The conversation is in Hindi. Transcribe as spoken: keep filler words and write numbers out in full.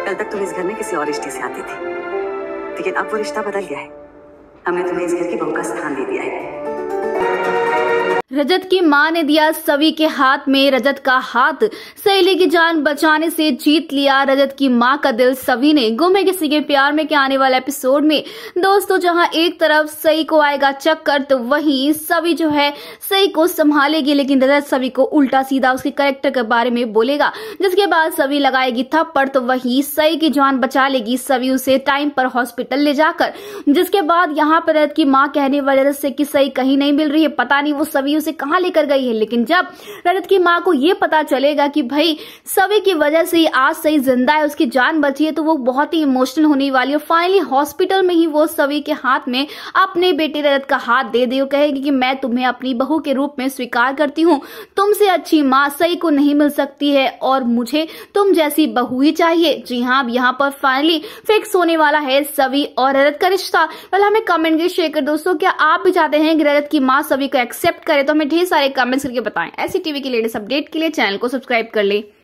कल तक तुम इस घर में किसी और रिश्ते से आती थी, लेकिन अब वो रिश्ता बदल गया है। हमने तुम्हें इस घर की बहू का स्थान दे दिया है। रजत की मां ने दिया सवी के हाथ में रजत का हाथ, सहेली की जान बचाने से जीत लिया रजत की मां का दिल सवी ने। गुम है किसी के प्यार में के आने वाले एपिसोड में दोस्तों, जहां एक तरफ सई को आएगा चक्कर तो वहीं सवी जो है सई को संभालेगी, लेकिन रजत सवी को उल्टा सीधा उसके कैरेक्टर के बारे में बोलेगा, जिसके बाद सवी लगाएगी थप्पड़ तो वहीं सई की जान बचा लेगी सवी उसे टाइम पर हॉस्पिटल ले जाकर। जिसके बाद यहाँ पर रजत की मां कहने वाले रजत से कि सई कहीं नहीं मिल रही है, पता नहीं वो सवी उसे कहां लेकर गई है। लेकिन जब रजत की मां को यह पता चलेगा कि भाई सवी की वजह से आज सही जिंदा है, उसकी जान बची है, तो वो बहुत ही इमोशनल होने वाली है। फाइनली हॉस्पिटल में ही वो सवी के हाथ में अपने बेटे रजत का हाथ दे दे, कहेगी कि मैं तुम्हें अपनी बहू के रूप में स्वीकार करती हूँ, तुमसे अच्छी माँ सही को नहीं मिल सकती है और मुझे तुम जैसी बहू ही चाहिए। जी हाँ, अब यहाँ पर फाइनली फिक्स होने वाला है सवी और रजत का रिश्ता। पहले हमें कमेंट के शेयर कर दोस्तों, क्या आप भी चाहते हैं कि रजत की माँ सवी को एक्सेप्ट करे? तो हमें ढेर सारे कमेंट्स करके बताएं। ऐसी टीवी की लेटेस्ट अपडेट के लिए चैनल को सब्सक्राइब कर ले।